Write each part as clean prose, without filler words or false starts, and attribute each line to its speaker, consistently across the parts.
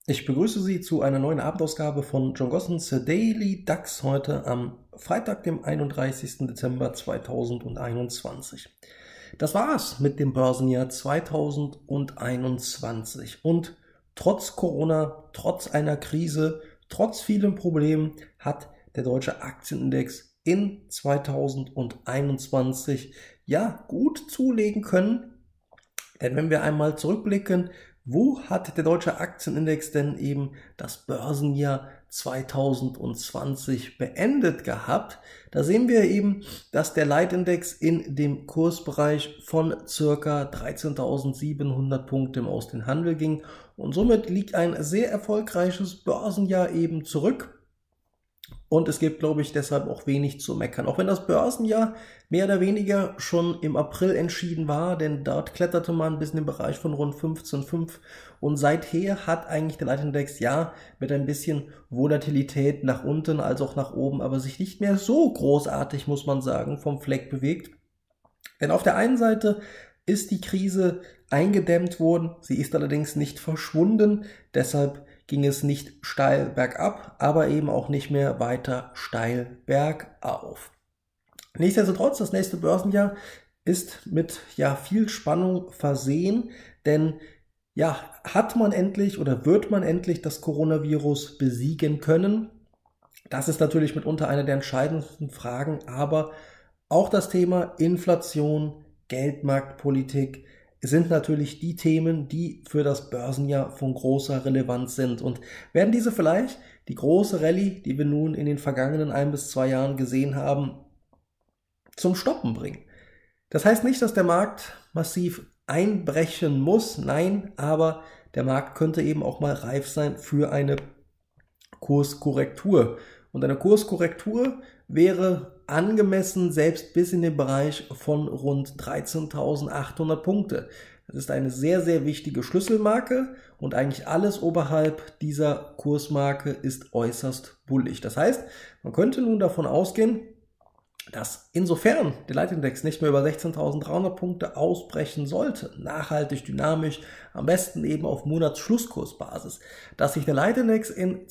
Speaker 1: Ich begrüße Sie zu einer neuen Abendausgabe von John Gossens Daily DAX heute am Freitag, dem 31. Dezember 2021. Das war's mit dem Börsenjahr 2021 und trotz Corona, trotz einer Krise, trotz vielen Problemen hat der deutsche Aktienindex in 2021 ja gut zulegen können. Denn wenn wir einmal zurückblicken, wo hat der deutsche Aktienindex denn eben das Börsenjahr 2020 beendet gehabt? Da sehen wir eben, dass der Leitindex in dem Kursbereich von circa 13.700 Punkten aus dem Handel ging und somit liegt ein sehr erfolgreiches Börsenjahr eben zurück. Und es gibt, glaube ich, deshalb auch wenig zu meckern. Auch wenn das Börsenjahr mehr oder weniger schon im April entschieden war, denn dort kletterte man bis in den Bereich von rund 15,5 und seither hat eigentlich der Leitindex ja mit ein bisschen Volatilität nach unten als auch nach oben, aber sich nicht mehr so großartig, muss man sagen, vom Fleck bewegt. Denn auf der einen Seite ist die Krise eingedämmt worden, sie ist allerdings nicht verschwunden, deshalb ging es nicht steil bergab, aber eben auch nicht mehr weiter steil bergauf. Nichtsdestotrotz, das nächste Börsenjahr ist mit viel Spannung versehen, denn hat man endlich oder wird man endlich das Coronavirus besiegen können? Das ist natürlich mitunter eine der entscheidendsten Fragen, aber auch das Thema Inflation, Geldmarktpolitik sind natürlich die Themen, die für das Börsenjahr von großer Relevanz sind. Und werden diese vielleicht die große Rallye, die wir nun in den vergangenen 1 bis 2 Jahren gesehen haben, zum Stoppen bringen? Das heißt nicht, dass der Markt massiv einbrechen muss, nein, aber der Markt könnte eben auch mal reif sein für eine Kurskorrektur. Und eine Kurskorrektur wäre angemessen selbst bis in den Bereich von rund 13.800 Punkte. Das ist eine sehr, sehr wichtige Schlüsselmarke und eigentlich alles oberhalb dieser Kursmarke ist äußerst bullig. Das heißt, man könnte nun davon ausgehen, dass insofern der Leitindex nicht mehr über 16.300 Punkte ausbrechen sollte, nachhaltig, dynamisch, am besten eben auf Monatsschlusskursbasis, dass sich der Leitindex in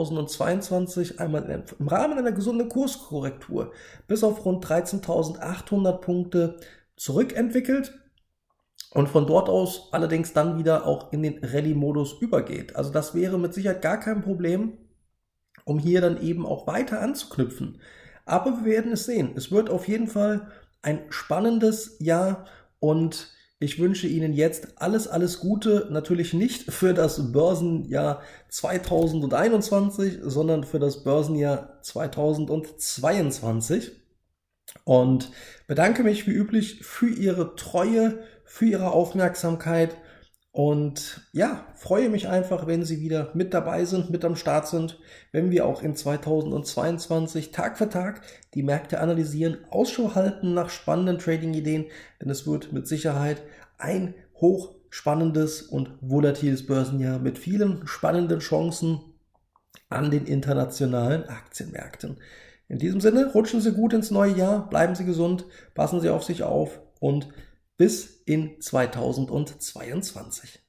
Speaker 1: 2022 einmal im Rahmen einer gesunden Kurskorrektur bis auf rund 13.800 Punkte zurückentwickelt und von dort aus allerdings dann wieder auch in den Rallye-Modus übergeht. Also das wäre mit Sicherheit gar kein Problem, um hier dann eben auch weiter anzuknüpfen. Aber wir werden es sehen. Es wird auf jeden Fall ein spannendes Jahr und ich wünsche Ihnen jetzt alles Gute. Natürlich nicht für das Börsenjahr 2021, sondern für das Börsenjahr 2022. Und bedanke mich wie üblich für Ihre Treue, für Ihre Aufmerksamkeit. Und freue mich einfach, wenn Sie wieder mit dabei sind, mit am Start sind, wenn wir auch in 2022 Tag für Tag die Märkte analysieren, Ausschau halten nach spannenden Trading-Ideen, denn es wird mit Sicherheit ein hochspannendes und volatiles Börsenjahr mit vielen spannenden Chancen an den internationalen Aktienmärkten. In diesem Sinne, rutschen Sie gut ins neue Jahr, bleiben Sie gesund, passen Sie auf sich auf und bis in 2022.